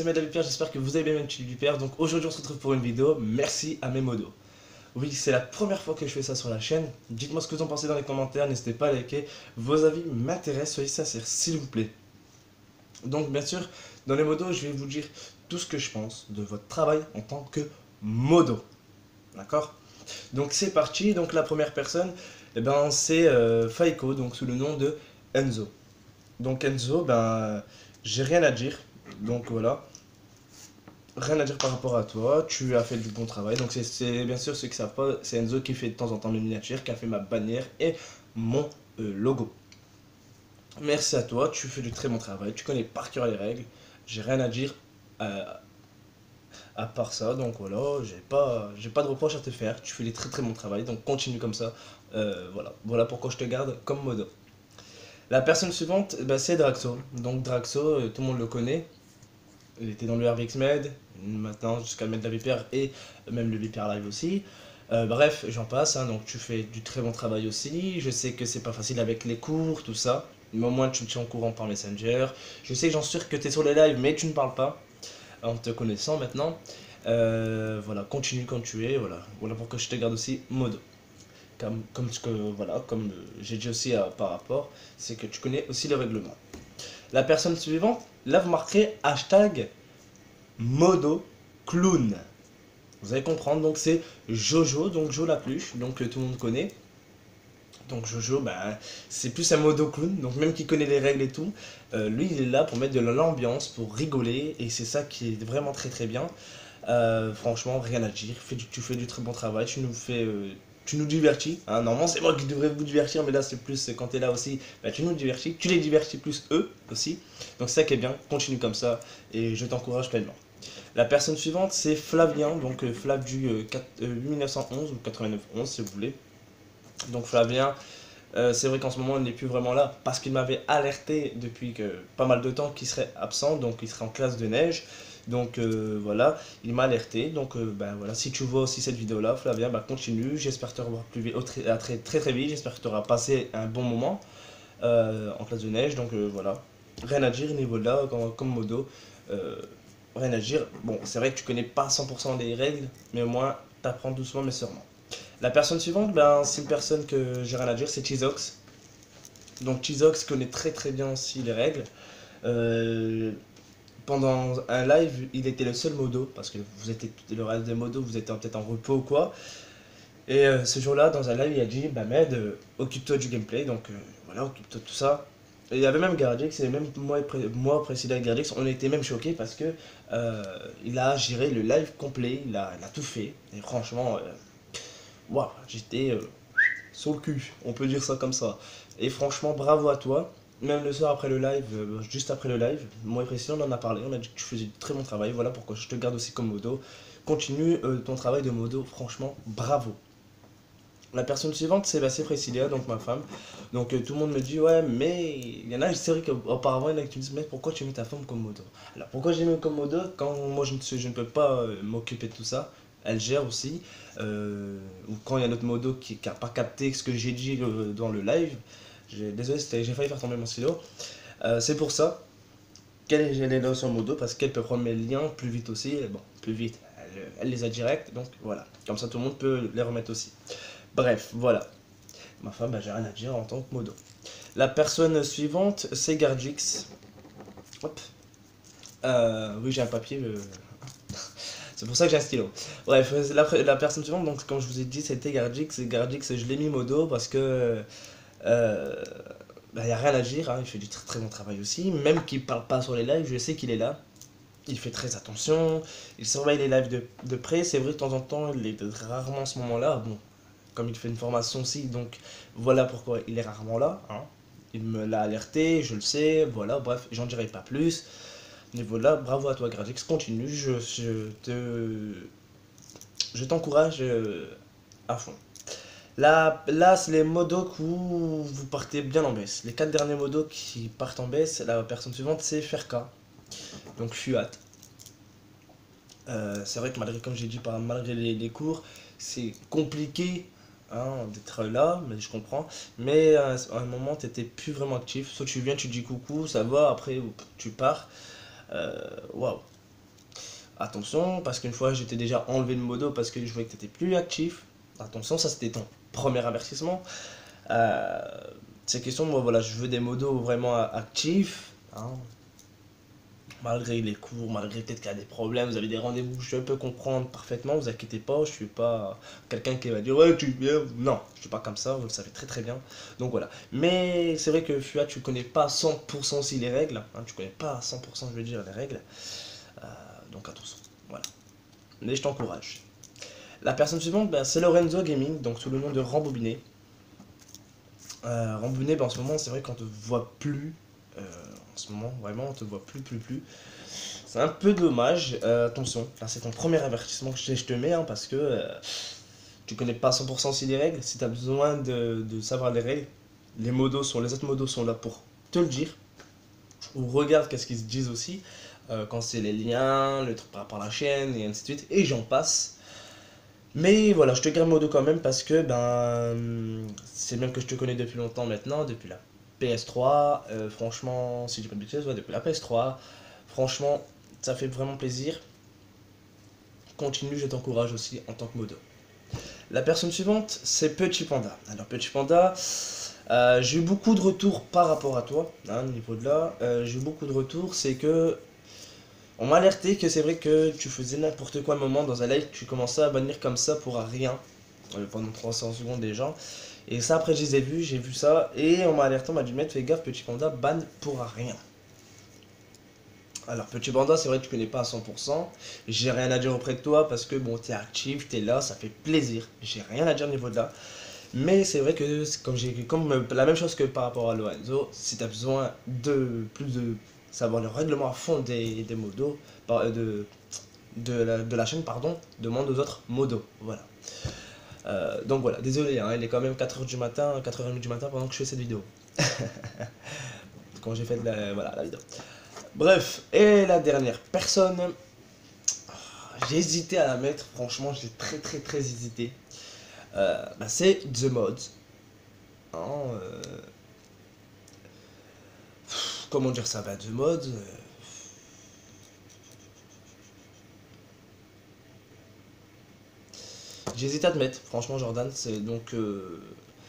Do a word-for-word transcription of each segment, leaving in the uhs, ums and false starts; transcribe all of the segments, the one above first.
amis de la Vipère, j'espère que vous avez bien aimé le Vipère. Donc aujourd'hui on se retrouve pour une vidéo, merci à mes modos. Oui, c'est la première fois que je fais ça sur la chaîne. Dites-moi ce que vous en pensez dans les commentaires, n'hésitez pas à liker. Vos avis m'intéressent, soyez sincères s'il vous plaît. Donc bien sûr, dans les modos, je vais vous dire tout ce que je pense de votre travail en tant que modo. D'accord? Donc c'est parti, donc la première personne, eh ben, c'est euh, Faiko, donc sous le nom de Enzo. Donc Enzo, ben, j'ai rien à dire. Donc voilà, rien à dire par rapport à toi. Tu as fait du bon travail. Donc c'est bien sûr ceux qui savent pas, c'est Enzo qui fait de temps en temps mes miniatures, qui a fait ma bannière et mon euh, logo. Merci à toi, tu fais du très bon travail. Tu connais par cœur les règles. J'ai rien à dire à, à part ça. Donc voilà, j'ai pas, j'ai pas de reproche à te faire. Tu fais du très très bon travail. Donc continue comme ça. Euh, voilà, voilà pourquoi je te garde comme modo. La personne suivante, bah, c'est Draxo. Donc Draxo, euh, tout le monde le connaît. Il était dans le R V X Med, maintenant jusqu'à le mettre de la Vipère et même le Vipère Live aussi. Euh, bref, j'en passe, hein, donc tu fais du très bon travail aussi. Je sais que c'est pas facile avec les cours, tout ça. Mais au moins tu me tiens au courant par Messenger. Je sais, j'en suis sûr que tu es sur les lives, mais tu ne parles pas. En te connaissant maintenant. Euh, voilà, continue comme tu es. Voilà, voilà pourquoi je te garde aussi modo. Comme, comme ce que voilà, comme euh, j'ai dit aussi euh, par rapport, c'est que tu connais aussi le règlement. La personne suivante, là vous marquerez hashtag modo clown. Vous allez comprendre, donc c'est Jojo, donc Jo la pluche, donc euh, tout le monde connaît. Donc Jojo, bah, c'est plus un modo clown, donc même qui connaît les règles et tout, euh, lui il est là pour mettre de l'ambiance, pour rigoler, et c'est ça qui est vraiment très très bien. Euh, franchement, rien à dire, fais du- tu fais du très bon travail, tu nous fais... euh, tu nous divertis, hein. Normalement c'est moi qui devrais vous divertir, mais là c'est plus quand tu es là aussi, bah, tu nous divertis, tu les divertis plus eux aussi. Donc c'est ça qui est bien, continue comme ça, et je t'encourage pleinement. La personne suivante c'est Flavien, donc euh, Flav du euh, quatre- euh, mille neuf cent onze ou quatre-vingt-neuf onze si vous voulez. Donc Flavien, euh, c'est vrai qu'en ce moment il n'est plus vraiment là, parce qu'il m'avait alerté depuis que, pas mal de temps qu'il serait absent, donc il serait en classe de neige. Donc euh, voilà, il m'a alerté. Donc euh, ben voilà, si tu vois aussi cette vidéo là, Flavien, ben continue. J'espère te revoir plus vite, au très, à très, très très vite. J'espère que tu auras passé un bon moment euh, en classe de neige. Donc euh, voilà, rien à dire niveau de là, comme, comme modo. Euh, rien à dire. Bon, c'est vrai que tu connais pas cent pour cent des règles, mais au moins t'apprends doucement mais sûrement. La personne suivante, ben, c'est une personne que j'ai rien à dire, c'est Chizox. Donc Chizox connaît très très bien aussi les règles. Euh, Pendant un live, il était le seul modo, parce que vous étiez le reste des modos, vous étiez peut-être en repos ou quoi. Et euh, ce jour-là, dans un live, il a dit, bah Med, euh, occupe-toi du gameplay, donc euh, voilà, occupe-toi de tout ça. Et il y avait même Gardix, et même moi, moi Président Gardix, on était même choqués parce que euh, il a géré le live complet, il a, il a tout fait. Et franchement, euh, waouh, j'étais euh, sur le cul, on peut dire ça comme ça. Et franchement, bravo à toi. Même le soir après le live, euh, juste après le live, moi et Président, on en a parlé, on a dit que tu faisais du très bon travail, voilà pourquoi je te garde aussi comme modo. Continue euh, ton travail de modo, franchement, bravo. La personne suivante, c'est bah, c'est Priscilla, donc ma femme. Donc euh, tout le monde me dit, ouais, mais il y en a, c'est vrai qu'auparavant, il y en a qui me disent, mais pourquoi tu mets ta femme comme modo? Alors pourquoi j'ai mis comme modo quand moi je ne, suis- je ne peux pas euh, m'occuper de tout ça? Elle gère aussi. Euh, ou quand il y a notre modo qui n'a pas capté ce que j'ai dit euh, dans le live, j'ai- désolé, c'était- j'ai failli faire tomber mon stylo. Euh, c'est pour ça qu'elle elle est dans son modo, parce qu'elle peut prendre mes liens plus vite aussi. Et bon, plus vite, elle, elle les a direct, donc voilà. Comme ça, tout le monde peut les remettre aussi. Bref, voilà. Ma femme, bah, j'ai rien à dire en tant que modo. La personne suivante, c'est Gardix. Hop. Euh, oui, j'ai un papier. euh, C'est pour ça que j'ai un stylo. Bref, la, la personne suivante, donc comme je vous ai dit, c'était Gardix. Et Gardix, je l'ai mis modo parce que. Euh, bah, y a rien à dire, hein, il fait du très, très bon travail aussi. Même qu'il parle pas sur les lives, je sais qu'il est là. Il fait très attention. Il surveille les lives de, de près. C'est vrai, de temps en temps, il est rarement à ce moment-là. Bon, comme il fait une formation aussi, donc voilà pourquoi il est rarement là. Hein. Il me l'a alerté, je le sais, voilà, bref, j'en dirai pas plus. Niveau là, bravo à toi Gradix, continue, je, je te je t'encourage euh, à fond. Là, là c'est les modos où vous partez bien en baisse. Les quatre derniers modos qui partent en baisse, la personne suivante c'est Ferka, donc Fuat. Euh, c'est vrai que malgré, comme j'ai dit, par- malgré les, les cours, c'est compliqué hein, d'être là, mais je comprends. Mais à, un à un moment, tu n'étais plus vraiment actif. Soit tu viens, tu dis coucou, ça va, après tu pars. Euh, Waouh. Attention, parce qu'une fois j'étais déjà enlevé le modo parce que je voyais que tu étais plus actif. Attention, ça c'était ton premier avertissement. Euh, c'est question, moi voilà, je veux des modos vraiment actifs. Hein. Malgré les cours, malgré peut-être qu'il y a des problèmes, vous avez des rendez-vous, je peux comprendre parfaitement, vous inquiétez pas, je suis pas quelqu'un qui va dire ouais tu viens, non, je suis pas comme ça, vous le savez très très bien, donc voilà. Mais c'est vrai que Fuat, tu connais pas à cent pour cent aussi les règles, hein, tu connais pas à cent pour cent je veux dire les règles, euh, donc attention, voilà. Mais je t'encourage. La personne suivante, ben, c'est Lorenzo Gaming, donc sous le nom de Rembobiné. Euh, Rembobiné, ben, en ce moment c'est vrai qu'on te voit plus. Euh, en ce moment, vraiment, on te voit plus, plus, plus. C'est un peu dommage. Euh, attention, là, c'est ton premier avertissement que je, je te mets, hein, parce que euh, tu connais pas à cent pour cent si les règles. Si tu as besoin de, de savoir les règles, les modos sont, les autres modos sont là pour te le dire. Ou regarde qu'est-ce qu'ils se disent aussi, euh, quand c'est les liens, le truc par rapport à la chaîne, et ainsi de suite, et j'en passe. Mais voilà, je te garde modo quand même parce que ben c'est même que je te connais depuis longtemps maintenant, depuis la P S trois, euh, franchement, si j'ai pas de bêtises, ouais, depuis la P S trois, franchement, ça fait vraiment plaisir. Continue, je t'encourage aussi en tant que modo. La personne suivante, c'est Petit Panda. Alors Petit Panda, euh, j'ai eu beaucoup de retours par rapport à toi, hein, au niveau de là, euh, j'ai eu beaucoup de retours, c'est que on m'a alerté que c'est vrai que tu faisais n'importe quoi à un moment dans un live, tu commençais à bannir comme ça pour rien, euh, pendant trois cents secondes déjà. Et ça après je les ai vus, j'ai vu ça, et on m'a alerté, on m'a dit mec fais gaffe Petit Panda, ban pour rien. Alors Petit Panda c'est vrai que tu connais pas à cent pour cent, j'ai rien à dire auprès de toi parce que bon t'es actif, t'es là, ça fait plaisir, j'ai rien à dire au niveau de là. Mais c'est vrai que comme j'ai comme la même chose que par rapport à Lorenzo, si t'as besoin de plus de savoir le règlement à fond des, des modos, par- de, de, la, de la chaîne, pardon, demande aux autres modos. Voilà. Euh, donc voilà, désolé, hein, il est quand même quatre heures du matin, quatre heures trente du matin pendant que je fais cette vidéo. Quand j'ai fait la, voilà, la vidéo. Bref, et la dernière personne, j'ai hésité à la mettre, franchement j'ai très très très hésité. Euh, bah, c'est The Mod. Hein, euh, comment dire ça, bah, The Mod. Euh, J'hésite à te mettre, franchement Jordan, c'est donc... Euh,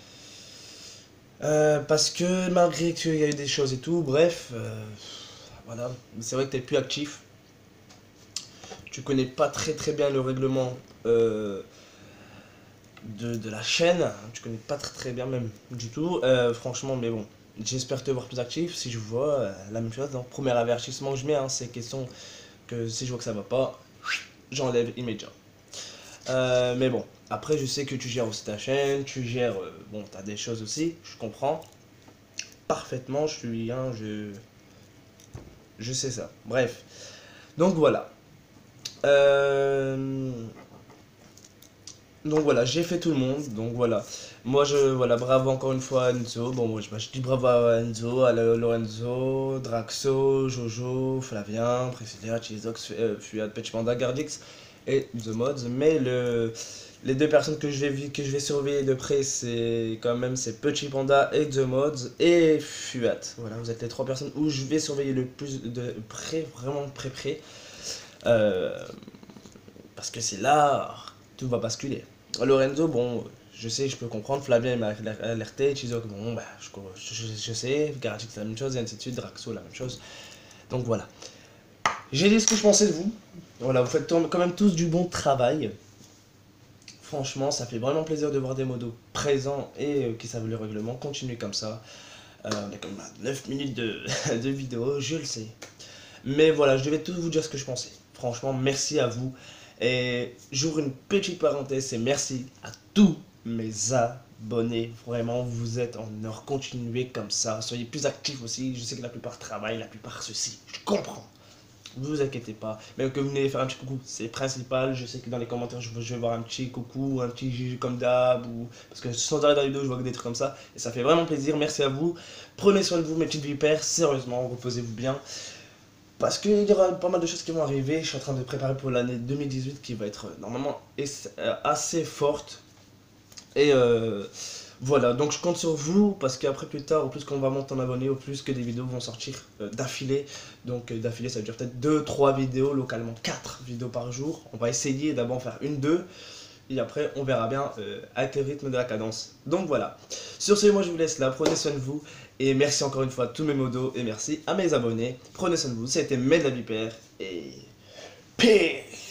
euh, parce que malgré qu'il y a eu des choses et tout, bref, euh, voilà, c'est vrai que t'es plus actif. Tu connais pas très très bien le règlement euh, de, de la chaîne, tu connais pas très très bien même du tout, euh, franchement, mais bon, j'espère te voir plus actif. Si je vois euh, la même chose, donc premier avertissement que je mets, hein, c'est question que si je vois que ça va pas, j'enlève immédiat. Euh, mais bon, après je sais que tu gères aussi ta chaîne, tu gères, euh, bon, t'as des choses aussi, je comprends parfaitement, je suis, hein, je, je sais ça. Bref, donc voilà. Euh, donc voilà, j'ai fait tout le monde, donc voilà. Moi je, voilà, bravo encore une fois à Enzo, bon moi je, bah, je dis bravo à Enzo, à Lorenzo, Draxo, Jojo, Flavien, Priscilla, Chizox, euh, Fuad, Petit Panda, Gardix et The Mods, mais le... Les deux personnes que je vais, que je vais surveiller de près, c'est quand même c'est Petit Panda et The Mods et Fuat. Voilà, vous êtes les trois personnes où je vais surveiller le plus de près, vraiment près près. Euh, parce que c'est là, tout va basculer. Lorenzo, bon, je sais, je peux comprendre. Flavien m'a alerté. Chizok, bon, bah, je, je, je sais. Garagix, c'est la même chose, et ainsi de suite. Draxo, la même chose. Donc voilà. J'ai dit ce que je pensais de vous. Voilà, vous faites quand même tous du bon travail. Franchement, ça fait vraiment plaisir de voir des modos présents et euh, qui savent le règlement. Continuez comme ça. Euh, on est quand même à neuf minutes de, de vidéo, je le sais. Mais voilà, je devais tout vous dire ce que je pensais. Franchement, merci à vous. Et j'ouvre une petite parenthèse et merci à tous mes abonnés. Vraiment, vous êtes en or. Continuez comme ça. Soyez plus actifs aussi. Je sais que la plupart travaillent, la plupart ceci. Je comprends. Ne vous inquiétez pas, même que vous venez faire un petit coucou, c'est principal. Je sais que dans les commentaires, je, je vais voir un petit coucou, un petit G G comme d'hab, ou... parce que sans arrêt dans la vidéo, je vois que des trucs comme ça, et ça fait vraiment plaisir. Merci à vous. Prenez soin de vous, mes petites vipères, sérieusement, reposez-vous bien, parce qu'il y aura pas mal de choses qui vont arriver. Je suis en train de préparer pour l'année deux mille dix-huit qui va être euh, normalement assez forte, et euh, Voilà, donc je compte sur vous parce qu'après plus tard, au plus qu'on va monter en abonnés, au plus que des vidéos vont sortir euh, d'affilée. Donc euh, d'affilée, ça veut dire peut-être deux trois vidéos, localement quatre vidéos par jour. On va essayer d'abord en faire une, deux. Et après, on verra bien euh, avec le rythme de la cadence. Donc voilà. Sur ce, moi je vous laisse là. Prenez soin de vous. Et merci encore une fois à tous mes modos. Et merci à mes abonnés. Prenez soin de vous. C'était Med la Vipère. Et... Peace!